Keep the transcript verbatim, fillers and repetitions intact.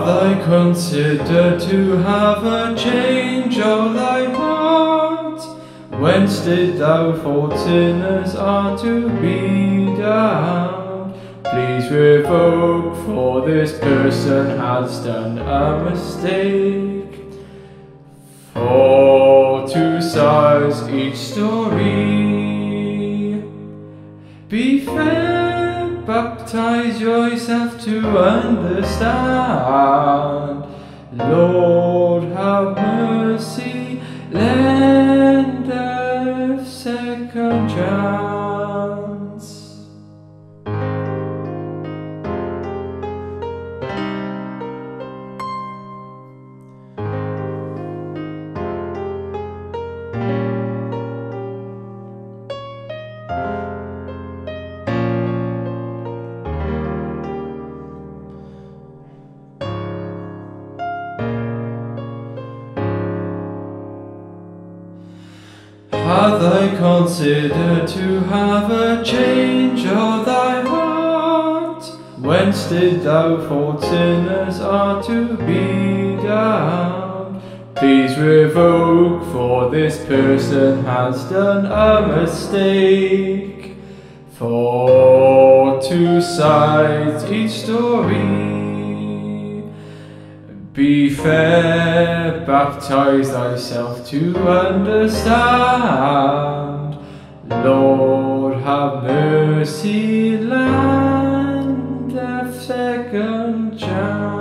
I consider to have a change of thy heart? Whence did thou thought sinners are to be damned? Please revoke, for this person has done a mistake. For two sides each story. Be fair, baptize yourself to understand. Lord have mercy, lend a second chance. Have I considered to have a change of thy heart? Whence did thou thought sinners are to be damned? Please revoke, for this person has done a mistake. For two sides each story. Be fair, baptize thyself to understand. Lord have mercy, lend a second chance.